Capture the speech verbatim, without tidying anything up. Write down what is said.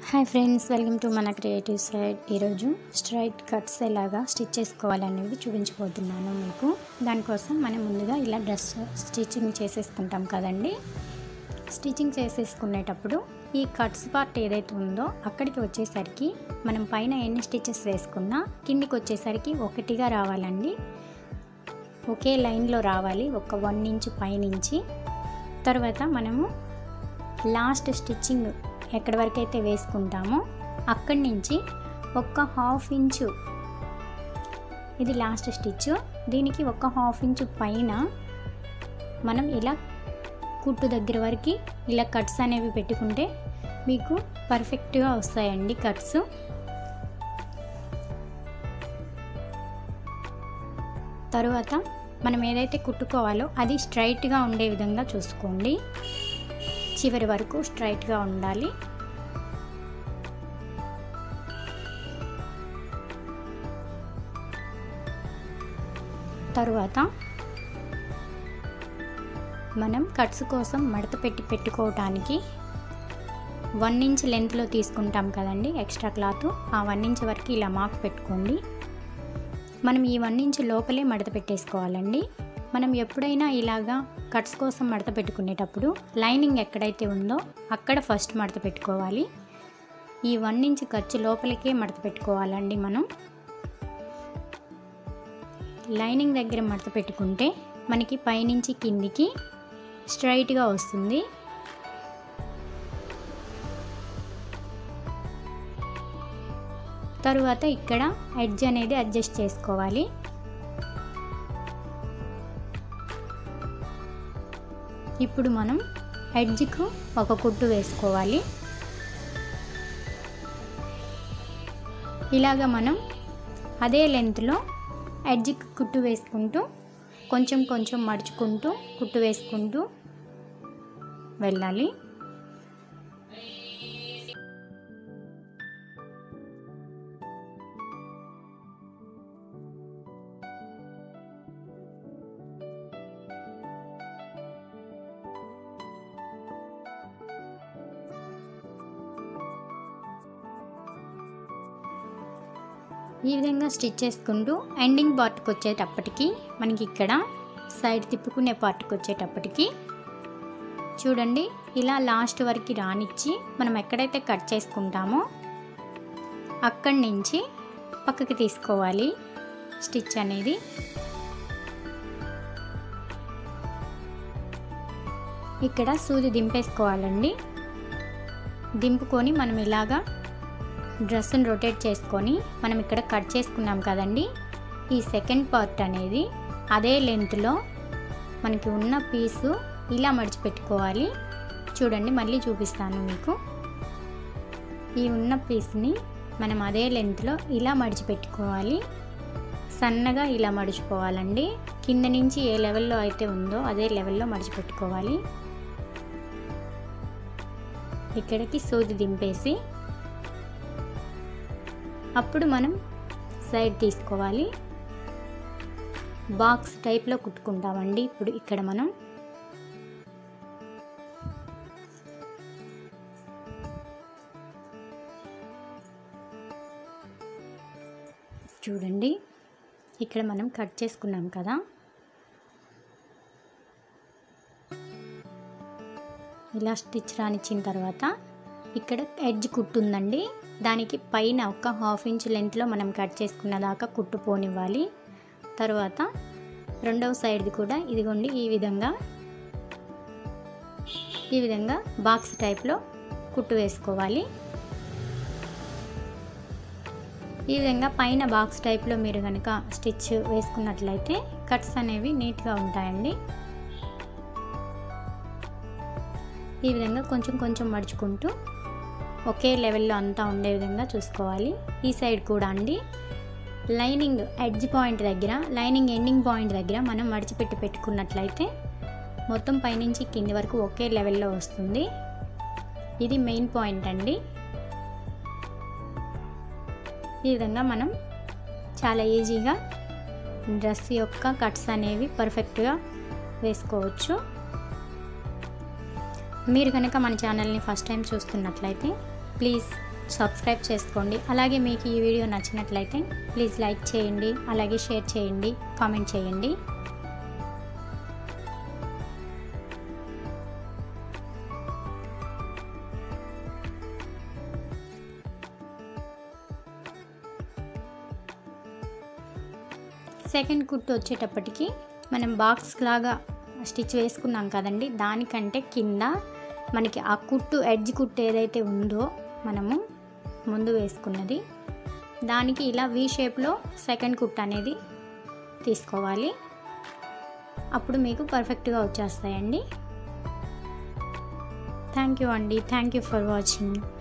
Hi friends, welcome to మన creative side. ఈరోజు straight cuts ఎలాగా స్టిచ్ చేసుకోవాలనేది చూపించబోతున్నాను మీకు. దానికోసం మనం ముందుగా ఇలా డ్రెస్ స్టిచ్చింగ్ చేసేసుకుంటాం కదండి. స్టిచ్చింగ్ చేసేసుకునేటప్పుడు ఈ కట్స్ పార్ట్ ఏదైతే ఉందో అక్కడికి వచ్చేసరికి మనం పైన ఎన్ని స్టిచెస్ వేసుకున్నా కిందికి వచ్చేసరికి ఒకటిగా రావాలండి. ఒకే లైన్లో రావాలి, ఒక వన్ ఇంచ్ పైనుంచి. తర్వాత మనము లాస్ట్ స్టిచ్చింగ్ ఎక్కడి వరకు అయితే వేసుకుంటామో అక్కడి నుంచి ఒక హాఫ్ ఇంచు, ఇది లాస్ట్ స్టిచ్, దీనికి ఒక హాఫ్ ఇంచు పైన మనం ఇలా కుట్టు దగ్గర వరకు ఇలా కట్స్ అనేవి పెట్టుకుంటే మీకు పర్ఫెక్ట్గా వస్తాయండి కట్స్. తరువాత మనం ఏదైతే కుట్టుకోవాలో అది స్ట్రైట్గా ఉండే విధంగా చూసుకోండి. చివరి వరకు స్ట్రైట్గా ఉండాలి. తరువాత మనం కట్స్ కోసం మడత పెట్టి పెట్టుకోవటానికి వన్ ఇంచ్ లెంత్లో తీసుకుంటాం కదండి ఎక్స్ట్రా క్లాత్. ఆ వన్ ఇంచ్ వరకు ఇలా మార్క్ పెట్టుకోండి. మనం ఈ వన్ ఇంచ్ లోపలే మడత పెట్టేసుకోవాలండి. మనం ఎప్పుడైనా ఇలాగా కట్స్ కోసం మడత పెట్టుకునేటప్పుడు లైనింగ్ ఎక్కడైతే ఉందో అక్కడ ఫస్ట్ మడత పెట్టుకోవాలి. ఈ వన్ ఇంచ్ ఖర్చు లోపలికే మడత పెట్టుకోవాలండి. మనం లైనింగ్ దగ్గర మడత పెట్టుకుంటే మనకి పైనుంచి కిందికి స్ట్రైట్గా వస్తుంది. తరువాత ఇక్కడ ఎడ్జ్ అనేది అడ్జస్ట్ చేసుకోవాలి. ఇప్పుడు మనం ఎడ్జ్కు ఒక కుట్టు వేసుకోవాలి. ఇలాగ మనం అదే లెంత్లో ఎడ్జ్కి కుట్టు వేసుకుంటూ కొంచెం కొంచెం మడుచుకుంటూ కుట్టు వేసుకుంటూ వెళ్ళాలి. ఈ విధంగా స్టిచ్ చేసుకుంటూ ఎండింగ్ పార్ట్కి వచ్చేటప్పటికి మనకి ఇక్కడ సైడ్ తిప్పుకునే పార్ట్కి వచ్చేటప్పటికి చూడండి, ఇలా లాస్ట్ వరకు రానిచ్చి మనం ఎక్కడైతే కట్ చేసుకుంటామో అక్కడి నుంచి పక్కకి తీసుకోవాలి స్టిచ్ అనేది. ఇక్కడ సూది దింపేసుకోవాలండి. దింపుకొని మనం ఇలాగా డ్రెస్సును రొటేట్ చేసుకొని మనం ఇక్కడ కట్ చేసుకున్నాం కదండి, ఈ సెకండ్ పార్ట్ అనేది అదే లెంత్లో మనకి ఉన్న పీసు ఇలా మడిచిపెట్టుకోవాలి. చూడండి, మళ్ళీ చూపిస్తాను మీకు. ఈ ఉన్న పీస్ని మనం అదే లెంత్లో ఇలా మడిచిపెట్టుకోవాలి. సన్నగా ఇలా మడుచుకోవాలండి. కింద నుంచి ఏ లెవెల్లో అయితే ఉందో అదే లెవెల్లో మడిచిపెట్టుకోవాలి. ఇక్కడికి సూది దింపేసి అప్పుడు మనం సైడ్ తీసుకోవాలి. బాక్స్ టైప్లో కుట్టుకుంటామండి. ఇప్పుడు ఇక్కడ మనం చూడండి, ఇక్కడ మనం కట్ చేసుకున్నాం కదా, ఇలా స్టిచ్ రానిచ్చిన తర్వాత ఇక్కడ ఎడ్జ్ కుట్టు ఉందండి, దానికి పైన ఒక హాఫ్ ఇంచ్ లెంత్లో మనం కట్ చేసుకున్న దాకా కుట్టు పోనివ్వాలి. తర్వాత రెండవ సైడ్ది కూడా ఇదిగోండి ఈ విధంగా ఈ విధంగా బాక్స్ టైప్లో కుట్టు వేసుకోవాలి. ఈ విధంగా పైన బాక్స్ టైప్లో మీరు కనుక స్టిచ్ వేసుకున్నట్లయితే కట్స్ అనేవి నీట్గా ఉంటాయండి. ఈ విధంగా కొంచెం కొంచెం మడుచుకుంటూ ఒకే లెవెల్లో అంతా ఉండే విధంగా చూసుకోవాలి. ఈ సైడ్ కూడా అండి లైనింగ్ ఎడ్జ్ పాయింట్ దగ్గర, లైనింగ్ ఎండింగ్ పాయింట్ దగ్గర మనం మడిచిపెట్టి పెట్టుకున్నట్లయితే మొత్తం పైనుంచి కింది వరకు ఒకే లెవెల్లో వస్తుంది. ఇది మెయిన్ పాయింట్ అండి. ఈ విధంగా మనం చాలా ఈజీగా డ్రెస్ యొక్క కట్స్ అనేవి పర్ఫెక్ట్గా వేసుకోవచ్చు. మీరు కనుక మన ఛానల్ని ఫస్ట్ టైం చూస్తున్నట్లయితే ప్లీజ్ సబ్స్క్రైబ్ చేసుకోండి. అలాగే మీకు ఈ వీడియో నచ్చినట్లయితే ప్లీజ్ లైక్ చేయండి, అలాగే షేర్ చేయండి, కామెంట్ చేయండి. సెకండ్ కుట్టు వచ్చేటప్పటికి మనం బాక్స్ లాగా స్టిచ్ వేసుకున్నాం కదండి, దానికంటే కింద మనకి ఆ కుట్టు ఎడ్జ్ కుట్టు ఏదైతే ఉందో మనము ముందు వేసుకున్నది, దానికి ఇలా వి షేప్లో సెకండ్ కుట్టు అనేది తీసుకోవాలి. అప్పుడు మీకు పర్ఫెక్ట్గా వచ్చేస్తాయండి. థ్యాంక్ యూ అండి. Thank you for watching.